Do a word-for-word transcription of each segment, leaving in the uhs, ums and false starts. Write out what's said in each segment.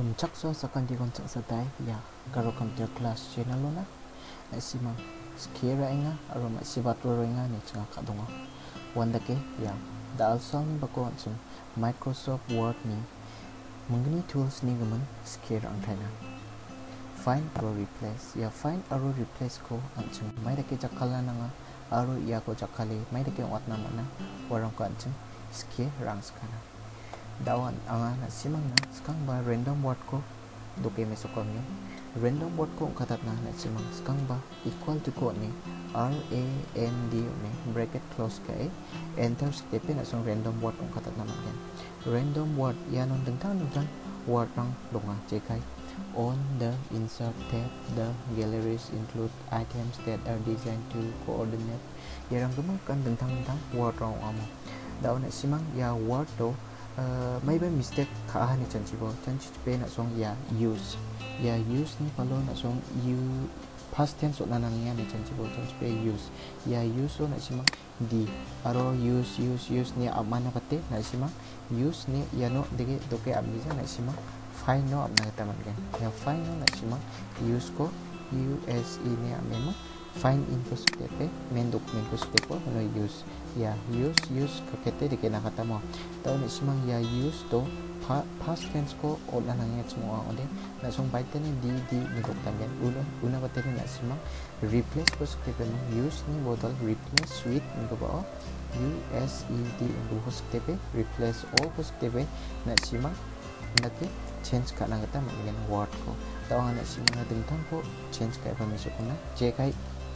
Uncak so sakan di koncak satai ya karo computer class channel lo na simang skira inga aro ma sibat ro inga ni changa kadonga wanda ke ya dal sol ni bako ansum Microsoft Word ni mengini tools ni gaman skira ang thana find aro replace ya find aro replace ko ansum mai dake jakala nanga aro ya ko jakale mai dake wat nama na warang ko ansum skira rang skana dawan anga na simang na skang ba random word ko doke mesokon ni random word ko katat na na simang skang ba equal to ko ni r a n d ni bracket close kay enter step na song random word ko katat naman yan random word yan on dengtang dengtang word rang donga jekai on the insert tab the galleries include items that are designed to coordinate yarang gemakan dengtang dengtang word rang amo dawan na simang ya word to Uh, may ba mistake kaahan ni chanchi bo chanchi pe na song ya use ya use ni palo na song you past tense na nang yan ni chanchi bo chanchi pe use ya use so na simang di aro use use use ni amana pate na simang use ni ya no dege doke amisa na simang find no amna taman kan ya find no na simang use ko use ini amema find in ko stepe main document ko stepe no use ya use use kakete di kena kata mo tao ni simang ya use to pa, past tense ko o na nangyat semua ode na song baita ni di di ni buktangan una una bata ni na simang replace ko stepe mo use ni bodal replace with ni ko ba use it ndu ko stepe replace all ko stepe na simang nake change ka na kata magyan word ko tao nga na simang na dingtang ko change ka pa misok na je kai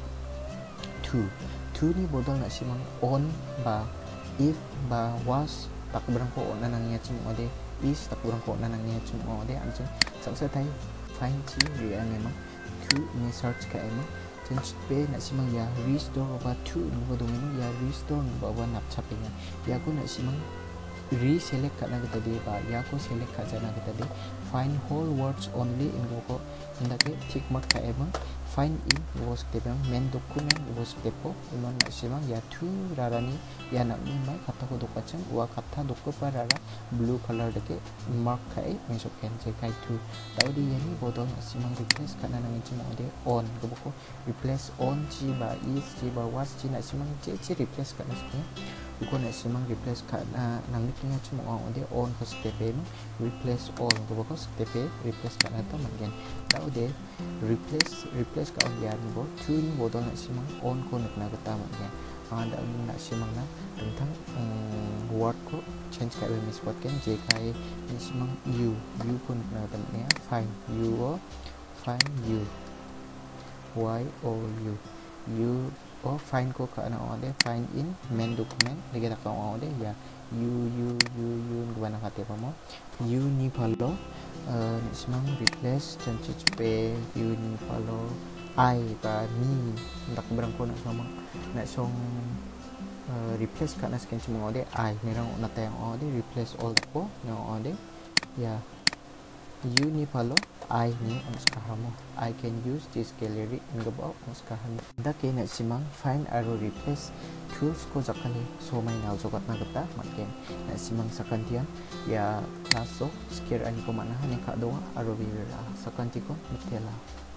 to to ni bodol na simang on ba if ba was tak berang ko na nang yat mo ode is tak berang ko na nang yat mo ode anjing sang sa tay find chi ri ang memang to ni search ka ema change pe na simang ya restore ba to ni bodong ni ya restore ni ba nap chapinga ya ko na simang reselect ka na kita di ba ya ko select ka jana kita di find whole words only in ko ndake tick mark ka ema find in was tebang main document was tepo iman na simang ya tu rarani ya nak ni mai kata ko dokacang wa kata dokko parara blue color deke mark kai mesok ken je kai tu tau di yani bodol na simang replace kana nang cuma ode on ko boko replace on chi ba is chi ba was chi na simang je chi replace kana sini ko na simang replace kana nang ni kinya cuma ode on ko stepe replace all ko boko stepe replace kana to mangen tau de replace replace ka on yan bo tu ni bodol na simang on ko nak na kata mangen ada na simang na tentang um, word ko change kai be miswat ken je kai ni simang you you ko nak na kata mangen find you o find you y o u you o find ko ka na ode find in main document lagi tak ka ode ya you you you you gimana kate pa mo you ni palo uh, ni simang replace change pe you ni palo I ba ni ndak berang ko na sama na song uh, replace ka na skin cuma ode I ni rang na tayang ode replace all po na ode ya you ni palo I ni ang skahamo I can use this gallery in gabaw ang skahamo dake na simang find aro replace tools ko jakali so may na jogat na gata makin na simang sakantian ya klaso skir ani ko manahan ni kadwa aro bibira sakanti ko mitela